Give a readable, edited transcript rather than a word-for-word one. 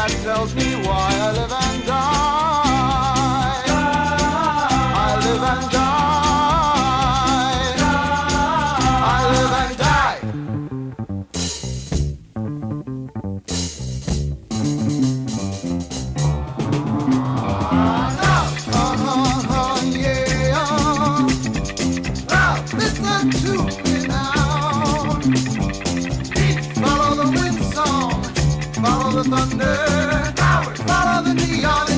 that tells me why I live and die. I live and die. I live and die. Yeah. Now, listen to me now. Follow the wind song. Follow the thunder, follow the neon.